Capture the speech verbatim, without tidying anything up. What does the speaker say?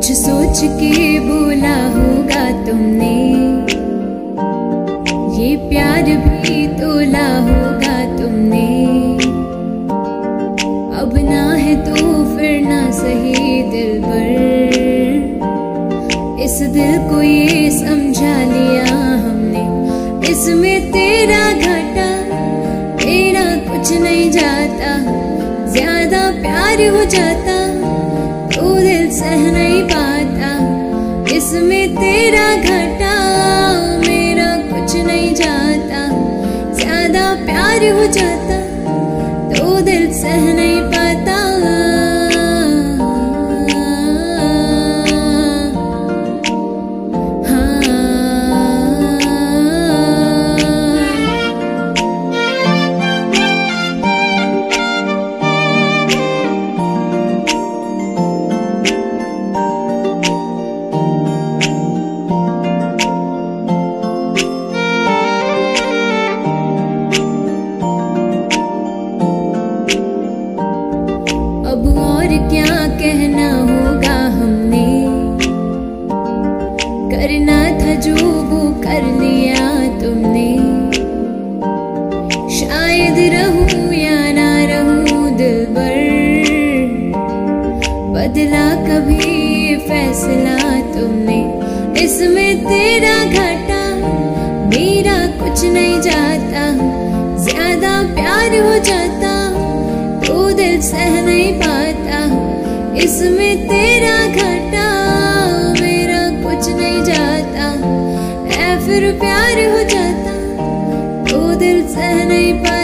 कुछ सोच के बोला होगा तुमने, ये प्यार भी तोला होगा तुमने। अब ना है तो फिर ना सही दिलबर, इस दिल को ये समझा लिया हमने। इसमें तेरा घाटा मेरा कुछ नहीं जाता, ज्यादा प्यार हो जाता तो दिल सह नहीं पाता। इसमें तेरा घाटा मेरा कुछ नहीं जाता, ज्यादा प्यार हो जाता तो दिल सह नहीं पाता। अब और क्या कहना होगा हमने, करना था जो वो कर लिया तुमने। शायद रहूं या ना रहूं दिलबर, बदला कभी फैसला तुमने। इसमें तेरा घाटा मेरा कुछ नहीं जाता, ज्यादा प्यार हो जाता तो दिल सह नहीं पाता। इसमें तेरा घाटा मेरा कुछ नहीं जाता, ऐ फिर प्यार हो जाता तो दिल सह नहीं पाता।